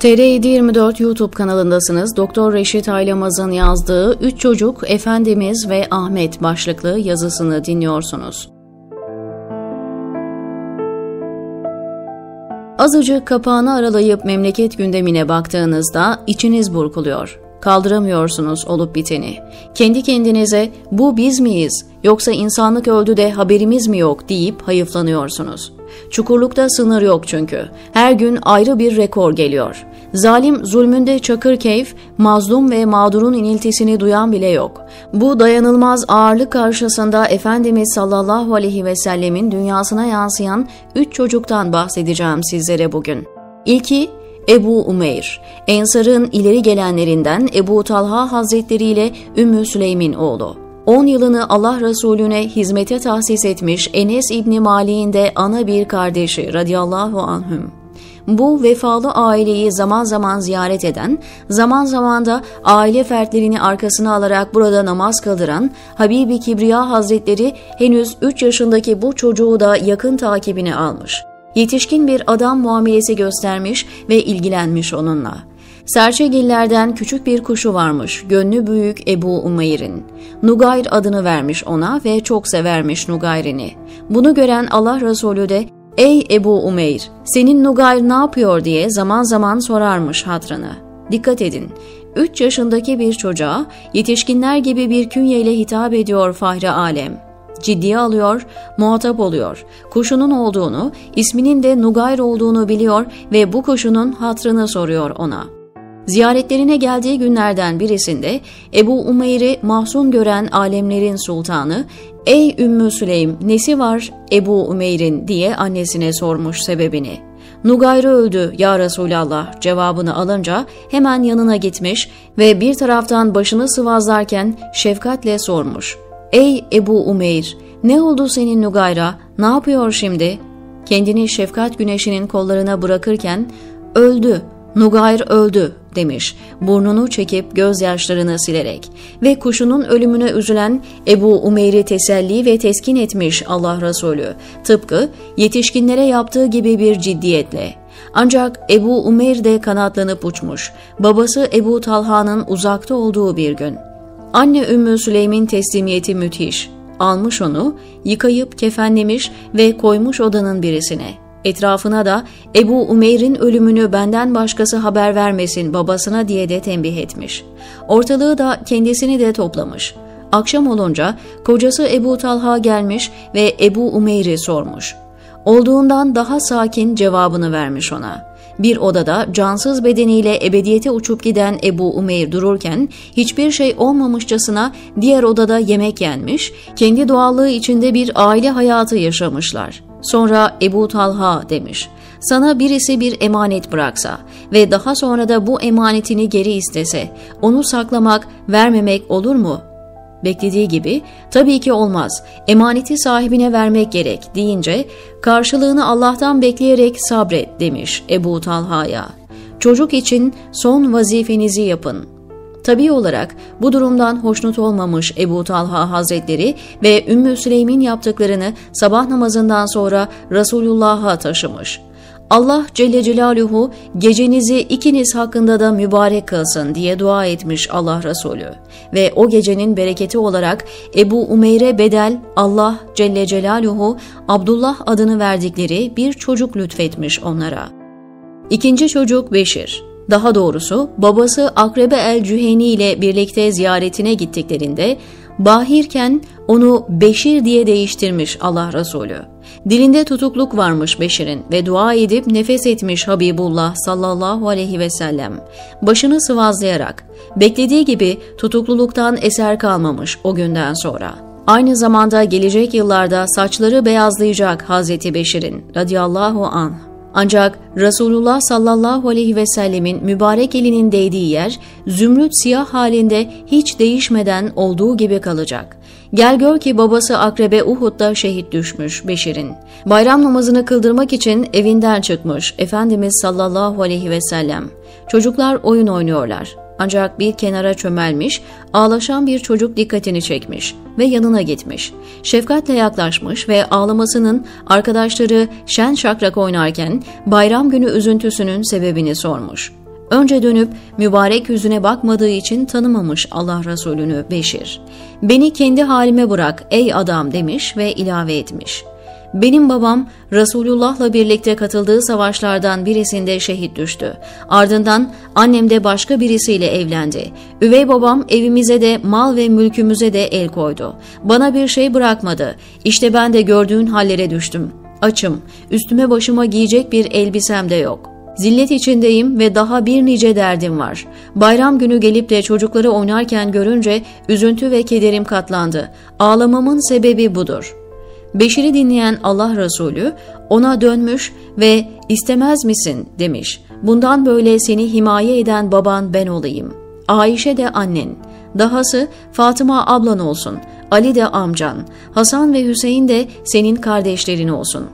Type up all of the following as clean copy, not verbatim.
TR724 YouTube kanalındasınız. Doktor Reşit Aylamaz'ın yazdığı 3 Çocuk, Efendimiz ve Ahmet başlıklı yazısını dinliyorsunuz. Azıcık kapağını aralayıp memleket gündemine baktığınızda içiniz burkuluyor. Kaldıramıyorsunuz olup biteni. Kendi kendinize bu biz miyiz yoksa insanlık öldü de haberimiz mi yok deyip hayıflanıyorsunuz. Çukurlukta sınır yok çünkü. Her gün ayrı bir rekor geliyor. Zalim zulmünde çakır keyif, mazlum ve mağdurun iniltisini duyan bile yok. Bu dayanılmaz ağırlık karşısında Efendimiz sallallahu aleyhi ve sellemin dünyasına yansıyan 3 çocuktan bahsedeceğim sizlere bugün. İlki Ebu Umeyr, Ensar'ın ileri gelenlerinden Ebu Talha Hazretleri ile Ümmü Süleym'in oğlu. 10 yılını Allah Resulüne hizmete tahsis etmiş Enes İbni Malik'in de ana bir kardeşi radıyallahu anhüm. Bu vefalı aileyi zaman zaman ziyaret eden, zaman zaman da aile fertlerini arkasına alarak burada namaz kıldıran Habibi Kibriya Hazretleri henüz 3 yaşındaki bu çocuğu da yakın takibine almış. Yetişkin bir adam muamelesi göstermiş ve ilgilenmiş onunla. Serçegillerden küçük bir kuşu varmış, gönlü büyük Ebu Umeyr'in. Nugayr adını vermiş ona ve çok severmiş Nugayr'ini. Bunu gören Allah Resulü de, "Ey Ebu Umeyr, senin Nugayr ne yapıyor?" diye zaman zaman sorarmış hatrını. Dikkat edin, 3 yaşındaki bir çocuğa yetişkinler gibi bir künyeyle hitap ediyor Fahri Alem. Ciddiye alıyor, muhatap oluyor. Kuşunun olduğunu, isminin de Nugayr olduğunu biliyor ve bu kuşunun hatrını soruyor ona. Ziyaretlerine geldiği günlerden birisinde Ebu Umeyr'i mahzun gören alemlerin sultanı, "Ey Ümmü Süleym, nesi var Ebu Umeyr'in?" diye annesine sormuş sebebini. "Nugayr öldü ya Resulallah" cevabını alınca hemen yanına gitmiş ve bir taraftan başını sıvazlarken şefkatle sormuş. "Ey Ebu Umeyr, ne oldu senin Nugayr'a, ne yapıyor şimdi?" Kendini şefkat güneşinin kollarına bırakırken, "Öldü, Nugayr öldü" demiş, burnunu çekip gözyaşlarını silerek ve kuşunun ölümüne üzülen Ebu Umeyr'i teselli ve teskin etmiş Allah Resulü, tıpkı yetişkinlere yaptığı gibi bir ciddiyetle. Ancak Ebu Umeyr de kanatlanıp uçmuş, babası Ebu Talha'nın uzakta olduğu bir gün. Anne Ümmü Süleym'in teslimiyeti müthiş. Almış onu, yıkayıp kefenlemiş ve koymuş odanın birisine. Etrafına da Ebu Umeyr'in ölümünü benden başkası haber vermesin babasına diye de tembih etmiş. Ortalığı da kendisini de toplamış. Akşam olunca kocası Ebu Talha gelmiş ve Ebu Umeyr'i sormuş. Olduğundan daha sakin cevabını vermiş ona. Bir odada cansız bedeniyle ebediyete uçup giden Ebu Umeyr dururken hiçbir şey olmamışçasına diğer odada yemek yenmiş, kendi doğallığı içinde bir aile hayatı yaşamışlar. Sonra Ebu Talha demiş, "Sana birisi bir emanet bıraksa ve daha sonra da bu emanetini geri istese, onu saklamak, vermemek olur mu?" Beklediği gibi, "Tabii ki olmaz, emaneti sahibine vermek gerek" deyince, "Karşılığını Allah'tan bekleyerek sabret" demiş Ebu Talha'ya. "Çocuk için son vazifenizi yapın." Tabii olarak bu durumdan hoşnut olmamış Ebu Talha Hazretleri ve Ümmü Süleym'in yaptıklarını sabah namazından sonra Resulullah'a taşımış. "Allah Celle Celaluhu gecenizi ikiniz hakkında da mübarek kılsın" diye dua etmiş Allah Resulü. Ve o gecenin bereketi olarak Ebu Umeyr'e bedel Allah Celle Celaluhu Abdullah adını verdikleri bir çocuk lütfetmiş onlara. İkinci çocuk Beşir. Daha doğrusu babası Akrebe el-Cüheni ile birlikte ziyaretine gittiklerinde bahirken onu Beşir diye değiştirmiş Allah Resulü. Dilinde tutukluk varmış Beşir'in ve dua edip nefes etmiş Habibullah sallallahu aleyhi ve sellem. Başını sıvazlayarak, beklediği gibi tutukluluktan eser kalmamış o günden sonra. Aynı zamanda gelecek yıllarda saçları beyazlayacak Hazreti Beşir'in radıyallahu anh. Ancak Resulullah sallallahu aleyhi ve sellemin mübarek elinin değdiği yer zümrüt siyah halinde hiç değişmeden olduğu gibi kalacak. Gel gör ki babası Akrebe Uhud'da şehit düşmüş Beşir'in. Bayram namazını kıldırmak için evinden çıkmış Efendimiz sallallahu aleyhi ve sellem. Çocuklar oyun oynuyorlar. Ancak bir kenara çömelmiş, ağlaşan bir çocuk dikkatini çekmiş ve yanına gitmiş. Şefkatle yaklaşmış ve ağlamasının arkadaşları şen şakrak oynarken bayram günü üzüntüsünün sebebini sormuş. Önce dönüp mübarek yüzüne bakmadığı için tanımamış Allah Resulü'nü Beşir. "Beni kendi halime bırak ey adam" demiş ve ilave etmiş: "Benim babam Resulullah'la birlikte katıldığı savaşlardan birisinde şehit düştü. Ardından annem de başka birisiyle evlendi. Üvey babam evimize de mal ve mülkümüze de el koydu. Bana bir şey bırakmadı. İşte ben de gördüğün hallere düştüm. Açım, üstüme başıma giyecek bir elbisem de yok. Zillet içindeyim ve daha bir nice derdim var. Bayram günü gelip de çocukları oynarken görünce üzüntü ve kederim katlandı. Ağlamamın sebebi budur." Beşir'i dinleyen Allah Resulü ona dönmüş ve "İstemez misin?" demiş. "Bundan böyle seni himaye eden baban ben olayım. Ayşe de annen. Dahası Fatıma ablan olsun. Ali de amcan. Hasan ve Hüseyin de senin kardeşlerin olsun."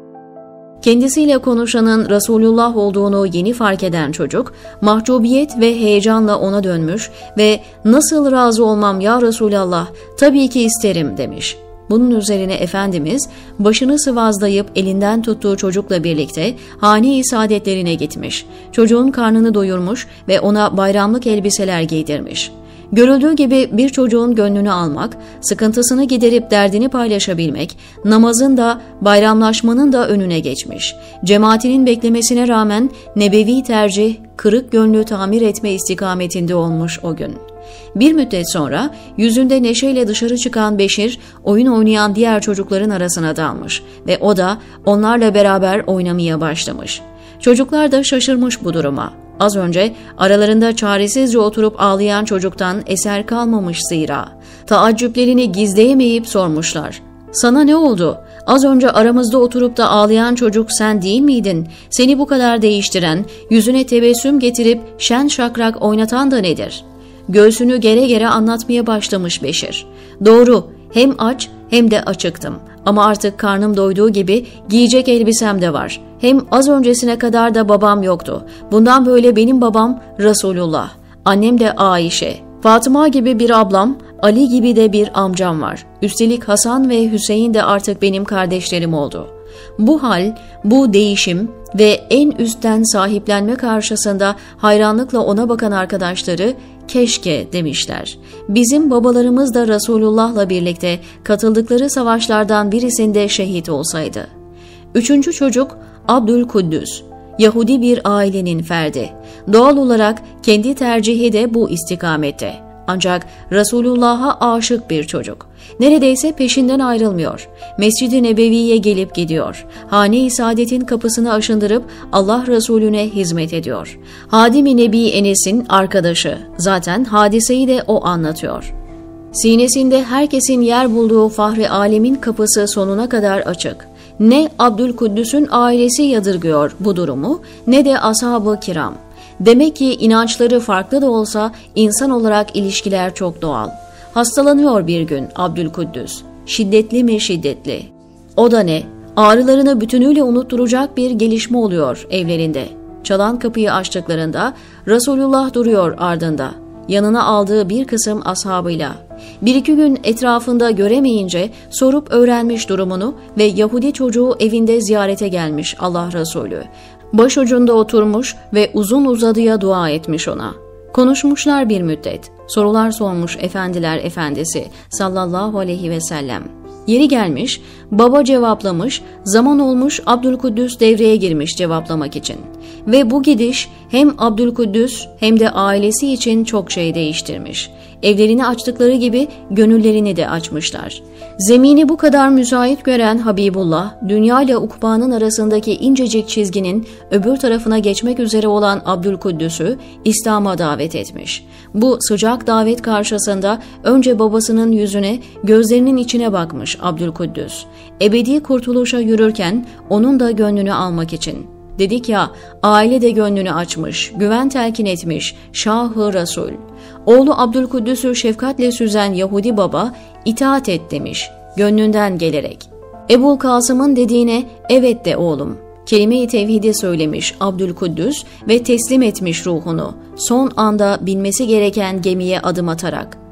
Kendisiyle konuşanın Resulullah olduğunu yeni fark eden çocuk, mahcubiyet ve heyecanla ona dönmüş ve "Nasıl razı olmam ya Resulallah, tabii ki isterim" demiş. Bunun üzerine Efendimiz başını sıvazlayıp elinden tuttuğu çocukla birlikte hane-i saadetlerine gitmiş. Çocuğun karnını doyurmuş ve ona bayramlık elbiseler giydirmiş. Görüldüğü gibi bir çocuğun gönlünü almak, sıkıntısını giderip derdini paylaşabilmek, namazın da bayramlaşmanın da önüne geçmiş. Cemaatinin beklemesine rağmen nebevi tercih, kırık gönlü tamir etme istikametinde olmuş o gün. Bir müddet sonra yüzünde neşeyle dışarı çıkan Beşir, oyun oynayan diğer çocukların arasına dalmış ve o da onlarla beraber oynamaya başlamış. Çocuklar da şaşırmış bu duruma. Az önce aralarında çaresizce oturup ağlayan çocuktan eser kalmamış zira. Taaccüplerini gizleyemeyip sormuşlar: "Sana ne oldu? Az önce aramızda oturup da ağlayan çocuk sen değil miydin? Seni bu kadar değiştiren, yüzüne tebessüm getirip şen şakrak oynatan da nedir?" Göğsünü gere gere anlatmaya başlamış Beşir. "Doğru, hem aç hem de açıktım. Ama artık karnım doyduğu gibi giyecek elbisem de var. Hem az öncesine kadar da babam yoktu. Bundan böyle benim babam Resulullah. Annem de Ayşe. Fatıma gibi bir ablam, Ali gibi de bir amcam var. Üstelik Hasan ve Hüseyin de artık benim kardeşlerim oldu." Bu hal, bu değişim ve en üstten sahiplenme karşısında hayranlıkla ona bakan arkadaşları "Keşke" demişler. "Bizim babalarımız da Resulullah'la birlikte katıldıkları savaşlardan birisinde şehit olsaydı." Üçüncü çocuk Abdülkuddüs. Yahudi bir ailenin ferdi. Doğal olarak kendi tercihi de bu istikamette. Ancak Resulullah'a aşık bir çocuk. Neredeyse peşinden ayrılmıyor. Mescid-i Nebevi'ye gelip gidiyor. Hane-i Saadet'in kapısını aşındırıp Allah Resulüne hizmet ediyor. Hadim-i Nebi Enes'in arkadaşı. Zaten hadiseyi de o anlatıyor. Sinesinde herkesin yer bulduğu Fahri Alemin kapısı sonuna kadar açık. Ne Abdülkuddüs'ün ailesi yadırgıyor bu durumu, ne de ashab-ı kiram. Demek ki inançları farklı da olsa insan olarak ilişkiler çok doğal. Hastalanıyor bir gün Abdülkuddüs. Şiddetli mi şiddetli. O da ne? Ağrılarını bütünüyle unutturacak bir gelişme oluyor evlerinde. Çalan kapıyı açtıklarında Resulullah duruyor ardında. Yanına aldığı bir kısım ashabıyla. Bir iki gün etrafında göremeyince sorup öğrenmiş durumunu ve Yahudi çocuğu evinde ziyarete gelmiş Allah Resulü. Başucunda oturmuş ve uzun uzadıya dua etmiş ona. Konuşmuşlar bir müddet. Sorular sormuş efendiler efendisi sallallahu aleyhi ve sellem. Yeri gelmiş, baba cevaplamış, zaman olmuş Abdülkuddüs devreye girmiş cevaplamak için. Ve bu gidiş hem Abdülkuddüs hem de ailesi için çok şey değiştirmiş. Evlerini açtıkları gibi gönüllerini de açmışlar. Zemini bu kadar müsait gören Habibullah, dünya ile ukbanın arasındaki incecik çizginin öbür tarafına geçmek üzere olan Abdülkuddüs'ü İslam'a davet etmiş. Bu sıcak davet karşısında önce babasının yüzüne, gözlerinin içine bakmış Abdülkuddüs. Ebedi kurtuluşa yürürken onun da gönlünü almak için. Dedik ya, aile de gönlünü açmış, güven telkin etmiş Şah-ı Resul. Oğlu Abdülkuddüs'ü şefkatle süzen Yahudi baba, itaat et demiş, gönlünden gelerek. Ebul Kasım'ın dediğine evet de oğlum. Kelime-i tevhidi söylemiş Abdülkuddüs ve teslim etmiş ruhunu, son anda binmesi gereken gemiye adım atarak.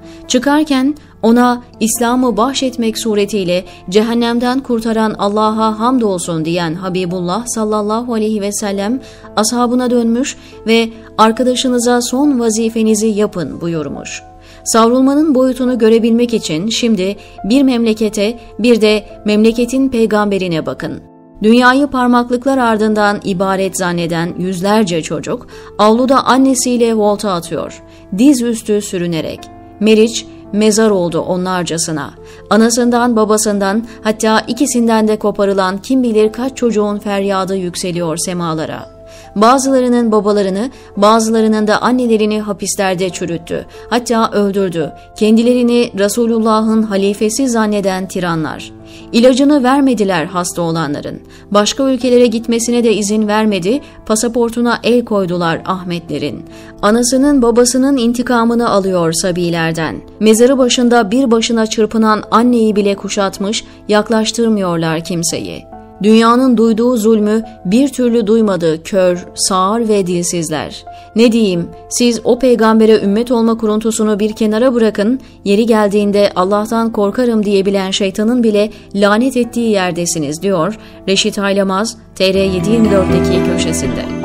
Çıkarken ona İslam'ı bahşetmek suretiyle cehennemden kurtaran Allah'a hamdolsun diyen Habibullah sallallahu aleyhi ve sellem ashabına dönmüş ve arkadaşınıza son vazifenizi yapın buyurmuş. Savrulmanın boyutunu görebilmek için şimdi bir memlekete, bir de memleketin peygamberine bakın. Dünyayı parmaklıklar ardından ibaret zanneden yüzlerce çocuk avluda annesiyle volta atıyor, diz üstü sürünerek. Meriç mezar oldu onlarcasına. Anasından, babasından, hatta ikisinden de koparılan kim bilir kaç çocuğun feryadı yükseliyor semalara. Bazılarının babalarını, bazılarının da annelerini hapislerde çürüttü. Hatta öldürdü. Kendilerini Resulullah'ın halifesi zanneden tiranlar. İlacını vermediler hasta olanların. Başka ülkelere gitmesine de izin vermedi, pasaportuna el koydular Ahmetlerin. Anasının babasının intikamını alıyor sabilerden. Mezarı başında bir başına çırpınan anneyi bile kuşatmış, yaklaştırmıyorlar kimseyi. Dünyanın duyduğu zulmü bir türlü duymadı kör, sağır ve dilsizler. Ne diyeyim, siz o peygambere ümmet olma kuruntusunu bir kenara bırakın, yeri geldiğinde Allah'tan korkarım diyebilen şeytanın bile lanet ettiği yerdesiniz diyor Reşit Haylamaz TR724'deki köşesinde.